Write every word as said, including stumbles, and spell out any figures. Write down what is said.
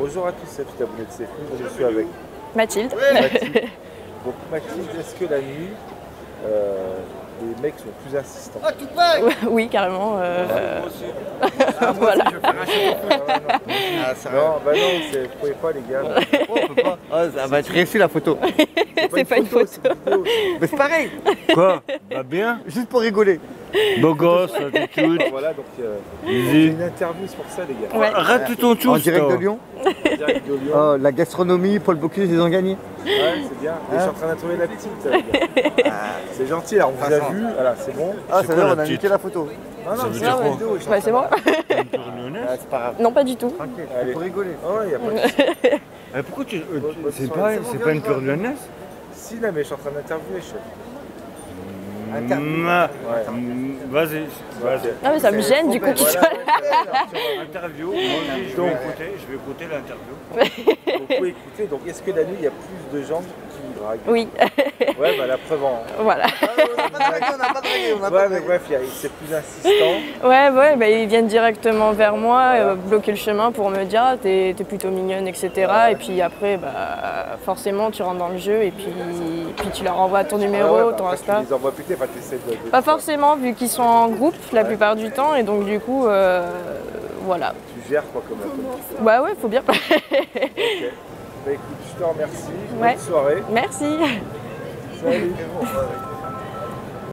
Bonjour à tous, c'est tout abonné de C'est Fou, je suis avec Mathilde. Mathilde. Donc Mathilde, est-ce que la nuit, euh, les mecs sont plus insistants? Oui, carrément. Euh... Ah, voilà. Je vais faire un château. Ah, ça Non, bah non, c'est- vous pouvez pas les gars. Oh, on peut pas. Ah, ça va être réussi la photo. C'est pas une photo. c'est une vidéo. Mais c'est pareil. Quoi? Va bien? Juste pour rigoler. Beau gosse, attitude. Voilà, donc euh, Easy. j'ai une interview c'est pour ça les gars. Ouais. Arrête tout ton En chousse, direct de toi. Lyon. Direct de Lyon. Oh, la gastronomie, Paul Bocuse, ils ont gagné. Ouais, c'est bien. Et je suis en train d'interviewer la petite. les gars. C'est gentil, alors on vous a Façon. vu, voilà, c'est bon. Ah, C'est ça veut quoi, dire la on a petite niqué la photo. Non, non, Ça veut c'est dire une quoi? vidéo. je suis en Bah, train c'est bon. T'es une pérignonnaise? Ah, c'est pas grave. Non, pas du tout. Tranquille, Allez. c'est pour rigoler. de- Oh, ouais, y a pas de... Eh, pourquoi tu. euh, tu- Bonne C'est soirée. pas, C'est bon, c'est viens, pas une on va. pérignonnaise? Si, là, mais je suis en train d'interviewer, chef. Interview. Ma- Ouais. Mm, Vas-y, vas-y. Non, mais ça me gêne du coup qu'il soit là. Interview, moi aussi, je vais Donc. écouter, je vais écouter l'interview. Donc, vous pouvez écouter. Donc, est-ce que la nuit, il y a plus de gens qui draguent? Oui, Ouais, bah la preuve en. voilà. On n'a pas dragué, on n'a pas dragué, on n'a Ouais, pas mais dragué. bref, il y a- c'est plus insistant. Ouais, ouais, bah, ils viennent directement vers moi, euh, bloquer le chemin pour me dire ah, t'es t'es plutôt mignonne, et cetera. Et puis après, bah, forcément, tu rentres dans le jeu et puis, puis tu leur envoies ton numéro, Ah ouais, bah, ton après, Insta. Tu les envoies péter, enfin, tu essaies de. de- Pas forcément, vu qu'ils sont en groupe la plupart du temps, et donc du coup, euh, voilà. Tu gères quoi comme comme- Bah ouais, faut bien. Ok. Bah écoute, je te remercie. Ouais. Bonne soirée. Merci. Salut.